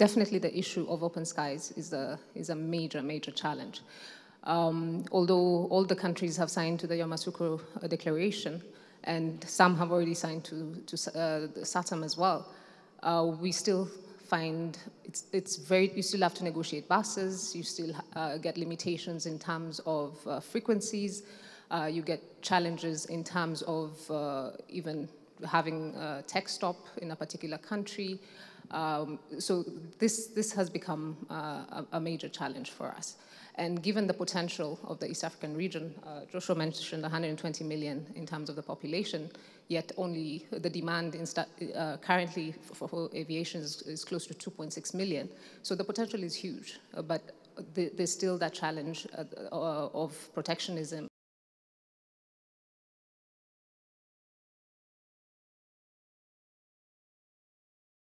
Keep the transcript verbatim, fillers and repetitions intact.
definitely the issue of open skies is a, is a major, major challenge. Um, although all the countries have signed to the Yamoussoukro Declaration, and some have already signed to, to uh, the SATAM as well, uh, we still find it's, it's very, you still have to negotiate buses, you still uh, get limitations in terms of uh, frequencies, uh, you get challenges in terms of uh, even having a tech stop in a particular country. Um, so this, this has become uh, a, a major challenge for us. And given the potential of the East African region, uh, Joshua mentioned one hundred twenty million in terms of the population, yet only the demand in uh, currently for, for aviation is, is close to two point six million. So the potential is huge, uh, but the, there's still that challenge uh, of protectionism